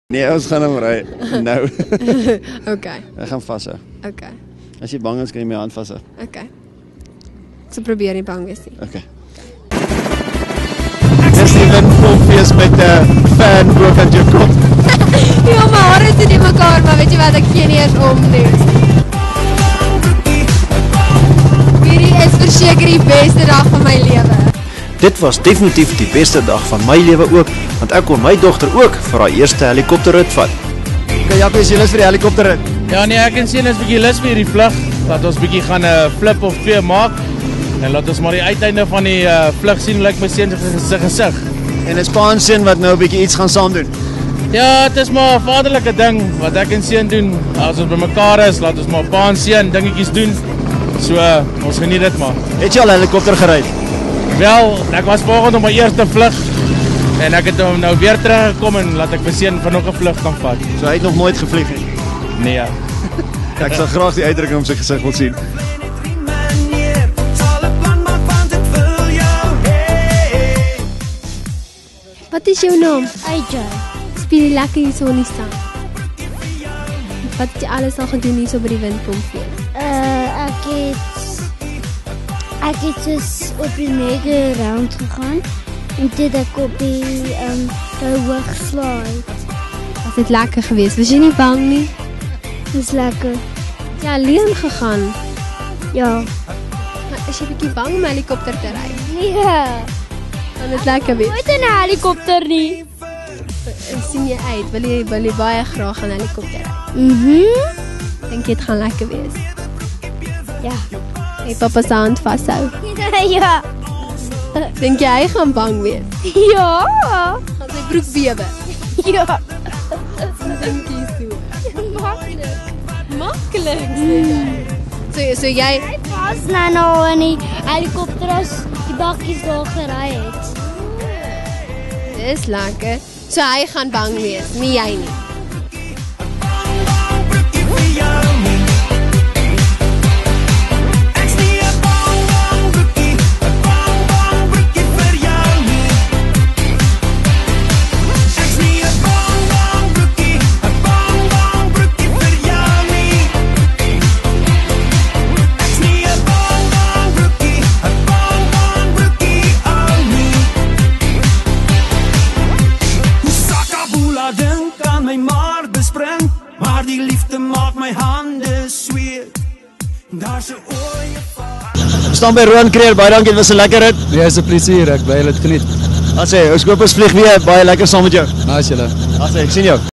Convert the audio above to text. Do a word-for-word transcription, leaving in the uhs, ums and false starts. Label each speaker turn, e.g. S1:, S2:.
S1: Nee, ons gaan hem ry. Nou.
S2: Okay.
S1: Ek gaan vashou.
S2: Okay.
S1: As jy bang is, kan jy my hand vashou.
S2: Okay. Ek sal probeer nie bang wees nie.
S1: Okay. Dis die windpompfees met 'n uh, fan boek aan jou kop.
S2: Ja, my hare sit in mekaar, maar weet jy wat, ek gee nie eens om nie. Hierdie is verseker die beste dag van my lewe.
S3: Dit was definitief die beste dag van my lewe ook, want ek kon my dogter ook vir haar eerste helikopterrit vat.
S1: Okay, Jappie, is jy lus vir die helikopterrit?
S4: Ja nee, ek en sien is bietjie lus vir hierdie vlug, dat ons bietjie gaan 'n uh, flip of twee maak, en laat ons maar die uiteinde van die uh, vlug sien, like my seun se gesig.
S1: En is pa en seun wat nou 'n bietjie iets gaan saam doen?
S4: Ja, het is maar 'n vaderlike ding, wat ek en seun doen, as ons by mekaar is, laat ons maar pa en seun dingetjies doen, so uh, ons geniet dit maar.
S1: Het jy al helikopter gery?
S4: Wel, ek was vanoggend op my eerste vlug, en ek het nou weer teruggekom en laat ek my seun vir nog 'n vlug kan vat.
S1: So hy het nog nooit gevlieg nie?
S4: Nee ja.
S1: Ek sal graag die uitdrukking op sy gesig wil sien.
S2: Wat is jou naam?
S5: A J.
S2: Speel jy lekker hier so in die strand? Wat het jy alles al gedoen hier so by die windpompfees?
S5: Uh, ek het ek het dus op die mega round gegaan en dit ek op die um, die hoog slide.
S2: Was dit lekker geweest? Was jy nie bang nie?
S5: Dis lekker.
S2: Het jy alleen gegaan?
S5: Ja.
S2: Maar is jy bietjie bang om helikopter te ry?
S5: Nee.
S2: Kan dit lekker wees?
S5: Nooit in 'n helikopter nie.
S2: En sien jy uit? Wil jy, wil jy baie graag aan helikopter ry?
S5: Mhm.
S2: Dink jy dit gaan lekker wees?
S5: Ja.
S2: Hey, papa se hand vashou.
S5: Ja.
S2: Dink jy hy gaan bang wees?
S5: Ja.
S2: Gaan sy broek bewe?
S5: Ja.
S2: Dink jy so?
S5: Maklik.
S2: Maklik, sê jy. So, so jy...
S5: Hy was nou nou in die helikopter as die bakkies daar gery het.
S2: Dis lekker. So hy gaan bang wees, nie jy nie.
S6: Maar die liefde maak my hande sweet. Daar's 'n ooie vaart.
S1: Staan by Roan Kreer, baie dankie, dit was 'n lekker rit.
S7: Nee, is 'n plesier, ek bly dit geniet.
S1: As hy, ons koop ons vlieg weer, baie lekker saam met jou.
S7: Nice julle.
S1: As hy, ek sien jou.